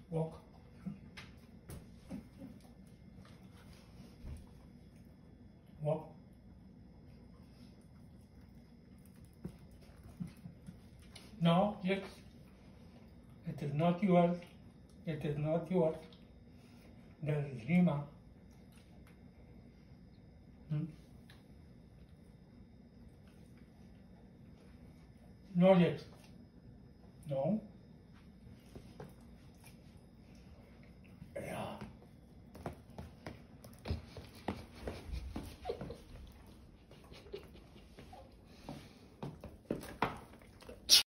Walk. Walk. No, yes. It is not yours. It is not yours. That is Rima. No, yes. No.